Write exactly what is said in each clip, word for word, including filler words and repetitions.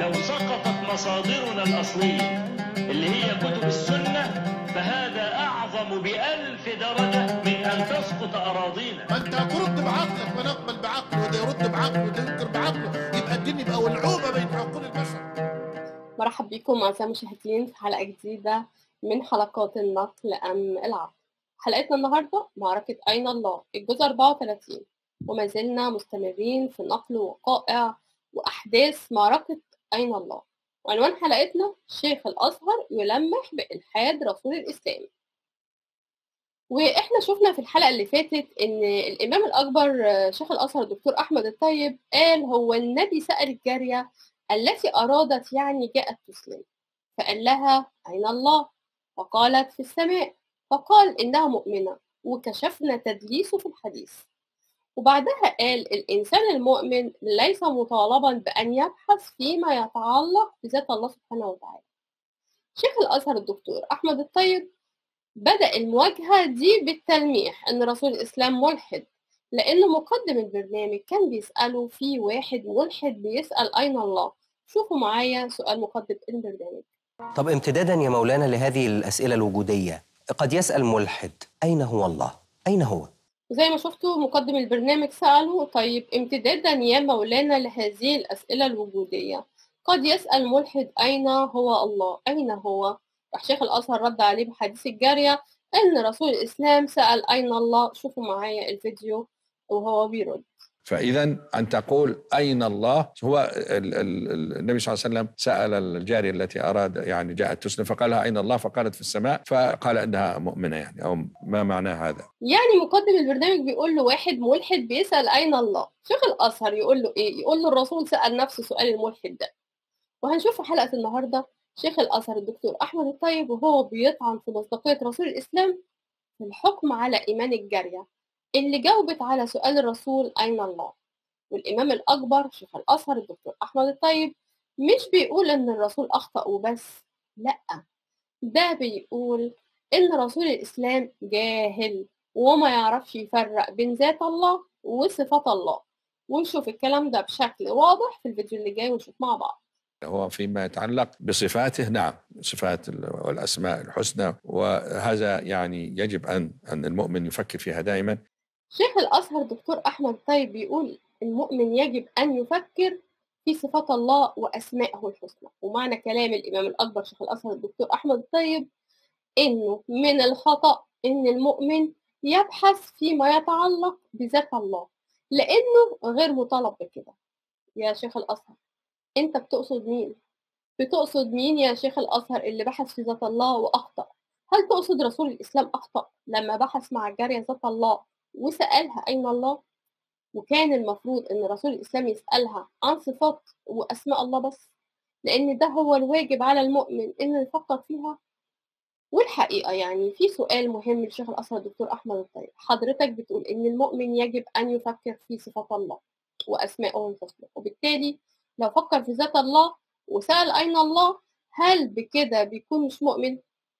لو سقطت مصادرنا الأصلية اللي هي كتب السنة فهذا أعظم بألف درجة من أن تسقط أراضينا. ما أنت هترد بعقلك، ما نقبل بعقله وده يرد بعقله وده ينكر بعقله، يبقى الدين يبقى ولعوبة بين عقول البشر. مرحب بكم أعزائي المشاهدين في حلقة جديدة من حلقات النقل أم العقل. حلقتنا النهاردة معركة أين الله الجزء أربعة وثلاثين، وما زلنا مستمرين في نقل وقائع وأحداث معركة أين الله. وعنوان حلقتنا شيخ الأزهر يلمح بإلحاد رسول الإسلام. وإحنا شفنا في الحلقة اللي فاتت إن الإمام الأكبر شيخ الأزهر الدكتور أحمد الطيب قال هو النبي سأل الجارية التي أرادت يعني جاءت تسلم، فقال لها أين الله؟ فقالت في السماء، فقال إنها مؤمنة، وكشفنا تدليسه في الحديث. وبعدها قال الإنسان المؤمن ليس مطالبا بأن يبحث فيما يتعلق بذات الله سبحانه وتعالى. شيخ الأزهر الدكتور أحمد الطيب بدأ المواجهة دي بالتلميح أن رسول الإسلام ملحد، لأنه مقدم البرنامج كان بيسأله في واحد ملحد بيسأل أين الله. شوفوا معايا سؤال مقدم البرنامج. طب امتدادا يا مولانا لهذه الأسئلة الوجودية، قد يسأل ملحد أين هو الله؟ أين هو؟ زي ما شفتوا مقدم البرنامج سأله طيب امتدادا يا مولانا لهذه الأسئلة الوجودية، قد يسأل ملحد أين هو الله؟ أين هو؟ راح شيخ الأزهر رد عليه بحديث الجارية أن رسول الإسلام سأل أين الله. شوفوا معايا الفيديو وهو بيرد. فإذا أن تقول أين الله، هو ال ال النبي صلى الله عليه وسلم سأل الجارية التي أراد يعني جاءت تسلم فقال لها أين الله؟ فقالت في السماء، فقال أنها مؤمنة يعني، أو ما معنى هذا؟ يعني مقدم البرنامج بيقول له واحد ملحد بيسأل أين الله، شيخ الأزهر يقول له إيه؟ يقول له الرسول سأل نفسه سؤال الملحد ده. وهنشوف في حلقة النهاردة شيخ الأزهر الدكتور أحمد الطيب وهو بيطعن في مصداقية رسول الإسلام في الحكم على إيمان الجارية اللي جاوبت على سؤال الرسول أين الله. والإمام الأكبر شيخ الأزهر الدكتور أحمد الطيب مش بيقول إن الرسول أخطأ وبس، لأ، ده بيقول إن رسول الإسلام جاهل وما يعرفش يفرق بين ذات الله وصفات الله. ونشوف الكلام ده بشكل واضح في الفيديو اللي جاي ونشوف مع بعض. هو فيما يتعلق بصفاته، نعم، صفات والأسماء الحسنى، وهذا يعني يجب أن أن المؤمن يفكر فيها دائما. شيخ الأزهر الدكتور أحمد الطيب بيقول المؤمن يجب أن يفكر في صفات الله وأسمائه الحسنى. ومعنى كلام الإمام الأكبر شيخ الأزهر الدكتور أحمد الطيب إنه من الخطأ إن المؤمن يبحث فيما يتعلق بذات الله، لأنه غير مطالب بكده. يا شيخ الأزهر أنت بتقصد مين؟ بتقصد مين يا شيخ الأزهر اللي بحث في ذات الله وأخطأ؟ هل تقصد رسول الإسلام أخطأ لما بحث مع الجارية ذات الله وسألها أين الله؟ وكان المفروض إن رسول الإسلام يسألها عن صفات وأسماء الله بس، لأن ده هو الواجب على المؤمن إنه يفكر فيها. والحقيقة يعني في سؤال مهم للشيخ الأزهر الدكتور أحمد الطيب، حضرتك بتقول إن المؤمن يجب أن يفكر في صفات الله وأسمائه الحسنى، وبالتالي لو فكر في ذات الله وسأل أين الله هل بكده بيكون مش مؤمن؟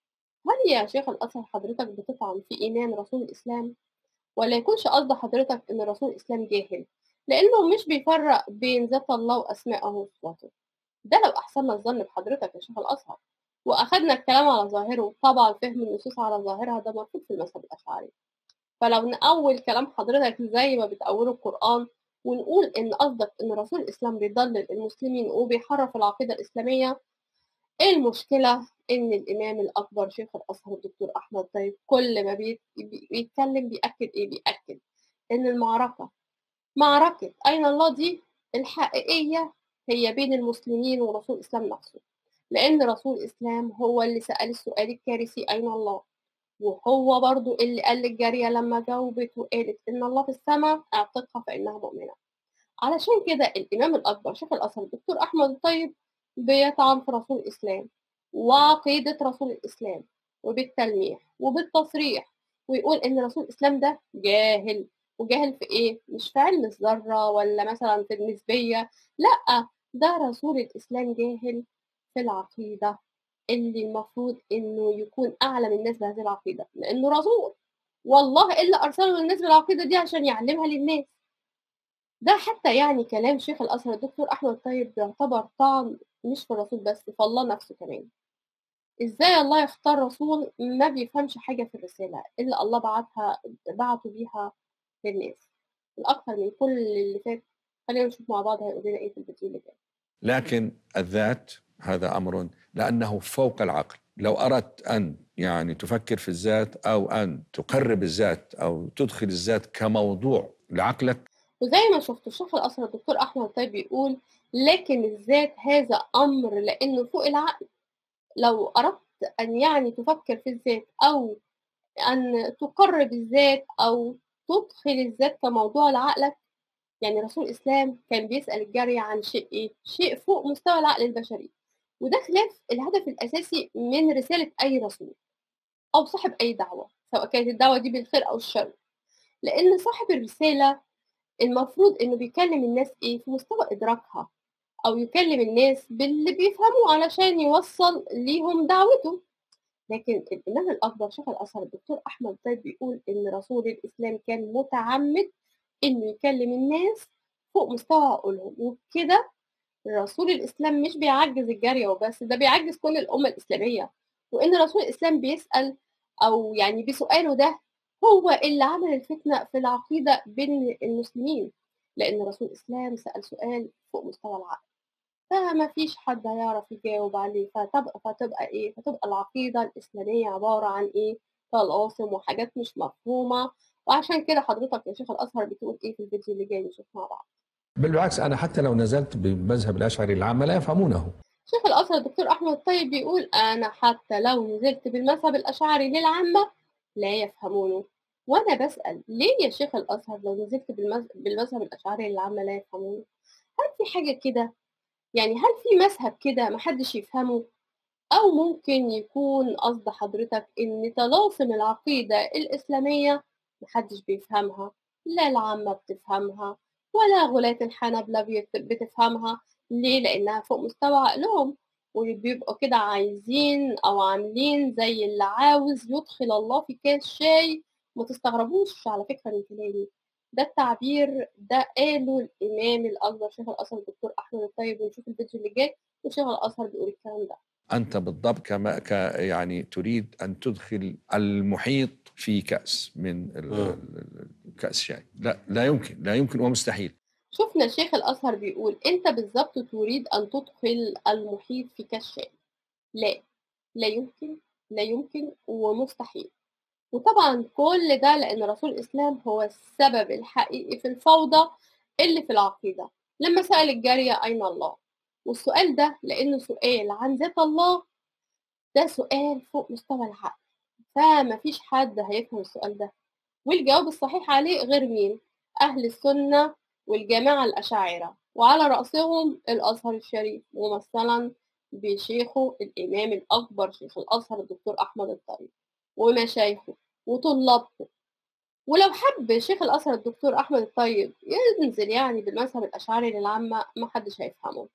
هل يا شيخ الأزهر حضرتك بتطعن في إيمان رسول الإسلام؟ ولا يكونش قصد حضرتك إن رسول الإسلام جاهل لأنه مش بيفرق بين ذات الله وأسمائه وصفاته؟ ده لو أحسننا الظن بحضرتك يا شيخ الأزهر وأخدنا الكلام على ظاهره. طبعا فهم النصوص على ظاهرها ده مرفوض في المذهب الأشعري. فلو نأول كلام حضرتك زي ما بتأوله القرآن ونقول إن قصدك إن رسول الإسلام بيضلل المسلمين وبيحرف العقيدة الإسلامية، إيه المشكلة إن الإمام الأكبر شيخ الأزهر الدكتور أحمد طيب كل ما بيت- بيتكلم بيأكد إيه؟ بيأكد إن المعركة معركة أين الله دي الحقيقية هي بين المسلمين ورسول الإسلام نفسه، لأن رسول الإسلام هو اللي سأل السؤال الكارثي أين الله، وهو برضو اللي قال للجارية لما جاوبت وقالت إن الله في السماء اعتقها فإنها مؤمنة. علشان كده الإمام الأكبر شيخ الأزهر الدكتور أحمد الطيب بيطعن في رسول الإسلام وعقيدة رسول الإسلام وبالتلميح وبالتصريح، ويقول إن رسول الإسلام ده جاهل. وجاهل في إيه؟ مش في علم الذرة ولا مثلا في النسبية، لأ، ده رسول الإسلام جاهل في العقيدة اللي المفروض إنه يكون أعلم الناس بهذه العقيدة، لأنه رسول والله إلا أرسله للناس بالعقيدة دي عشان يعلمها للناس. ده حتى يعني كلام شيخ الأزهر الدكتور أحمد طيب بيعتبر طعن مش في الرسول بس، في الله نفسه كمان. إزاي الله يختار رسول ما بيفهمش حاجة في الرسالة اللي الله بعتها بعته بيها للناس، الأكثر من كل اللي فات. خلينا نشوف مع بعض هيقول لنا إيه في الفيديو اللي جاي. لكن الذات هذا أمر لأنه فوق العقل. لو أردت أن يعني تفكر في الذات أو أن تقرب الذات أو تدخل الذات كموضوع لعقلك. وزي ما شفتوا الشيخ الأزهر الدكتور أحمد طيب بيقول لكن الذات هذا أمر لأنه فوق العقل. لو أردت أن يعني تفكر في الذات أو أن تقرب الذات أو تدخل الذات كموضوع لعقلك، يعني رسول الإسلام كان بيسأل الجارية عن شيء إيه؟ شيء فوق مستوى العقل البشري، وده خلاف الهدف الأساسي من رسالة أي رسول أو صاحب أي دعوة، سواء كانت الدعوة دي بالخير أو الشر. لأن صاحب الرسالة المفروض إنه بيكلم الناس إيه؟ في مستوى إدراكها، أو يكلم الناس باللي بيفهموا علشان يوصل ليهم دعوته. لكن الإمام الأكبر شيخ الأزهر الدكتور أحمد طيب بيقول إن رسول الإسلام كان متعمد إنه يكلم الناس فوق مستوى عقولهم، وبكده رسول الإسلام مش بيعجز الجارية وبس، ده بيعجز كل الأمة الإسلامية. وإن رسول الإسلام بيسأل أو يعني بسؤاله ده هو اللي عمل الفتنة في العقيدة بين المسلمين، لأن رسول الإسلام سأل سؤال فوق مستوى العقل، فما فيش حد هيعرف يجاوب عليه. فتبقى فتبقى إيه؟ فتبقى العقيدة الإسلامية عبارة عن إيه؟ طلاسم وحاجات مش مفهومة. وعشان كده حضرتك يا شيخ الأزهر بتقول إيه في الفيديو اللي جاي نشوف مع بعض؟ بالعكس، أنا حتى لو نزلت بمذهب الأشعري العامة لا يفهمونه. شيخ الأزهر الدكتور أحمد طيب بيقول أنا حتى لو نزلت بالمذهب الأشعري للعامة لا يفهمونه. وأنا بسأل ليه يا شيخ الأزهر لو نزلت بالمذهب الأشعري للعامة لا يفهمونه؟ هل في حاجة كده؟ يعني هل في مذهب كده محدش يفهمه؟ أو ممكن يكون قصد حضرتك إن طلاسم العقيدة الإسلامية محدش بيفهمها، لا العامة بتفهمها ولا غلاة الحنبلة بتفهمها. ليه؟ لأنها فوق مستوى عقلهم، وبيبقوا كده عايزين أو عاملين زي اللي عاوز يدخل الله في كاس شاي. ما تستغربوش على فكرة من كلامي، ده التعبير ده قاله الإمام الأكبر شيخ الأزهر الدكتور أحمد الطيب. ونشوف الفيديو اللي جاي وشيخ الأزهر بيقول الكلام ده. أنت بالضبط كما ك يعني تريد أن تدخل المحيط في كأس من كأس شاي. لا لا يمكن، لا يمكن ومستحيل. شفنا شيخ الأزهر بيقول أنت بالضبط تريد أن تدخل المحيط في كأس شاي. لا لا يمكن، لا يمكن ومستحيل. وطبعا كل ده لأن رسول الإسلام هو السبب الحقيقي في الفوضى اللي في العقيدة لما سأل الجارية أين الله. والسؤال ده لأنه سؤال عن ذات الله، ده سؤال فوق مستوى العقل، فما فيش حد هيفهم السؤال ده. والجواب الصحيح عليه غير مين؟ أهل السنة والجماعة الأشاعرة، وعلى رأسهم الأزهر الشريف ممثلا بشيخه الإمام الأكبر شيخ الأزهر الدكتور أحمد الطيب ومشايخه وطلابه. ولو حب شيخ الأزهر الدكتور أحمد الطيب ينزل يعني بالمذهب الأشعري للعامة محدش هيفهمه،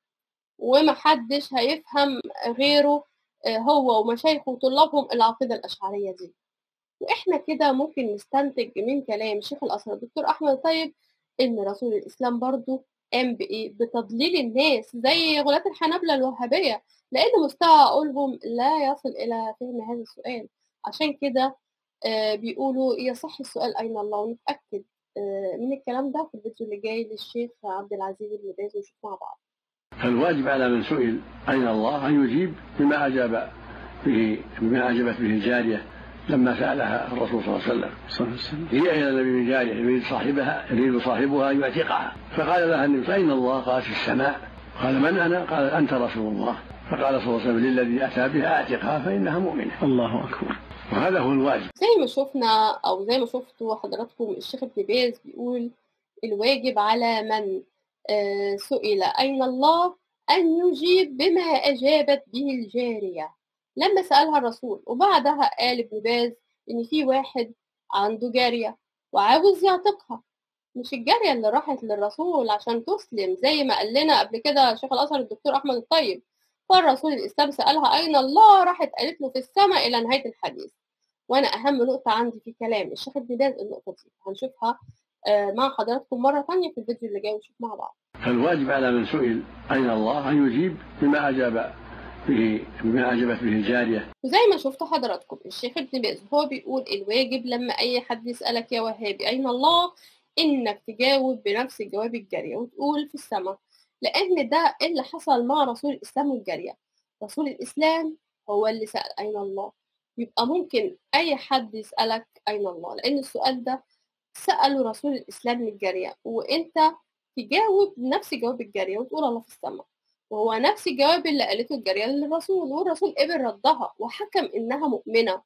ومحدش هيفهم غيره هو ومشايخه وطلابهم العقيدة الأشعرية دي. وإحنا كده ممكن نستنتج من كلام شيخ الأزهر الدكتور أحمد الطيب إن رسول الإسلام برضو قام بإيه؟ بتضليل الناس زي غلاة الحنبلة الوهابية، لأن مستوى عقولهم لا يصل إلى فهم هذا السؤال. عشان كده آه بيقولوا يصح السؤال أين الله. ونتأكد آه من الكلام ده في الفيديو اللي جاي للشيخ عبد العزيز بن باز ونشوف مع بعض. فالواجب على من سئل أين الله أن يجيب بما أجاب به بما أجابت به الجارية لما سألها الرسول صلى الله عليه وسلم. هي إلى النبي من جارية يريد صاحبها يريد صاحبها أن يعتقها، فقال لها النبي أين الله؟ قالت في السماء. قال من أنا؟ قال أنت رسول الله. فقال صلى الله عليه وسلم للذي أتى بها أعتقها فإنها مؤمنة. الله أكبر. وهذا هو الواجب. زي ما شفنا أو زي ما شفتوا حضراتكم الشيخ ابن باز بيقول الواجب على من آه سئل أين الله أن يجيب بما أجابت به الجارية لما سألها الرسول. وبعدها قال ابن باز إن في واحد عنده جارية وعاوز يعتقها، مش الجارية اللي راحت للرسول عشان تسلم زي ما قال لنا قبل كده شيخ الأزهر الدكتور أحمد الطيب. فالرسول الإسلام سألها أين الله، راحت قالت له في السماء إلى نهاية الحديث. وأنا أهم نقطة عندي في كلام الشيخ ابن باز النقطة دي هنشوفها مع حضراتكم مرة تانية في الفيديو اللي جاي ونشوف مع بعض. فالواجب على من سئل أين الله أن يجيب بما أجاب به بما أجابت به الجارية. وزي ما شفتوا حضراتكم الشيخ ابن باز هو بيقول الواجب لما أي حد يسألك يا وهابي أين الله إنك تجاوب بنفس جواب الجارية وتقول في السماء، لأن ده اللي حصل مع رسول الإسلام والجارية. رسول الإسلام هو اللي سأل أين الله، يبقى ممكن أي حد يسألك أين الله، لأن السؤال ده سأله رسول الإسلام للجارية وأنت تجاوب نفس جواب الجارية وتقول الله في السماء، وهو نفس الجواب اللي قالته الجارية للرسول، والرسول قبل ردها وحكم إنها مؤمنة.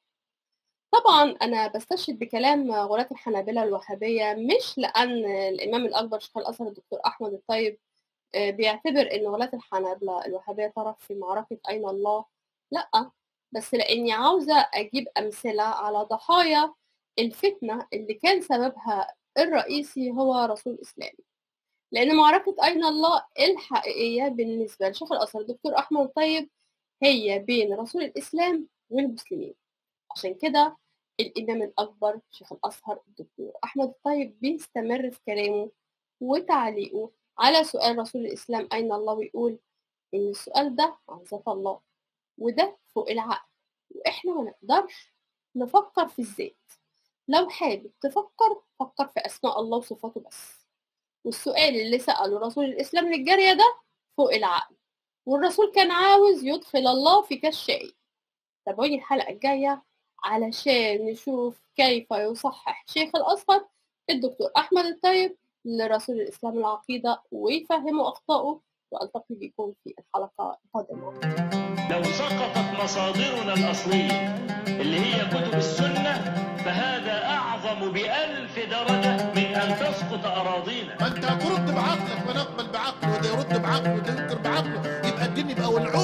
طبعا أنا بستشهد بكلام غلاة الحنابلة الوهابية، مش لأن الإمام الأكبر شيخ الأزهر الدكتور أحمد الطيب بيعتبر إن غلاة الحنابلة الوهابية طرف في معركة أين الله، لأ، بس لأني عاوزة أجيب أمثلة على ضحايا الفتنة اللي كان سببها الرئيسي هو رسول الإسلام. لأن معركة أين الله الحقيقية بالنسبة لشيخ الأزهر الدكتور أحمد الطيب هي بين رسول الإسلام والمسلمين. عشان كده الإمام الأكبر شيخ الأزهر الدكتور أحمد الطيب بيستمر في كلامه وتعليقه على سؤال رسول الإسلام أين الله، ويقول إن السؤال ده عن ذات الله وده فوق العقل، وإحنا ما نقدرش نفكر في الذات. لو حابب تفكر فكر في أسماء الله وصفاته بس. والسؤال اللي سأله رسول الإسلام للجارية ده فوق العقل، والرسول كان عاوز يدخل الله في كاس شاي. تابعوني الحلقة الجاية علشان نشوف كيف يصحح شيخ الأزهر الدكتور أحمد الطيب لرسول الإسلام العقيدة ويفهموا أخطائه، وألتقي بكم في الحلقة القادمة. لو سقطت مصادرنا الأصلية اللي هي كتب السنة فهذا أعظم بألف درجة من أن تسقط أراضينا. ما أنت ترد بعقلك، ما نقبل بعقله وده يرد بعقله وده ينكر بعقله، يبقى الدين يبقى والعود